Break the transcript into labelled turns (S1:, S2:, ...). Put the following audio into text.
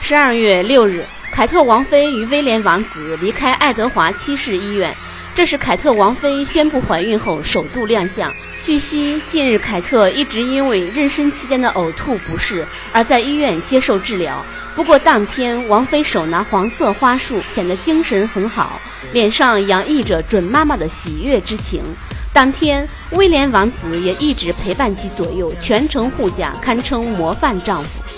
S1: 12月6日，凯特王妃与威廉王子离开爱德华七世医院，这是凯特王妃宣布怀孕后首度亮相。据悉，近日凯特一直因为妊娠期间的呕吐不适而在医院接受治疗。不过当天，王妃手拿黄色花束，显得精神很好，脸上洋溢着准妈妈的喜悦之情。当天，威廉王子也一直陪伴其左右，全程护驾，堪称模范丈夫。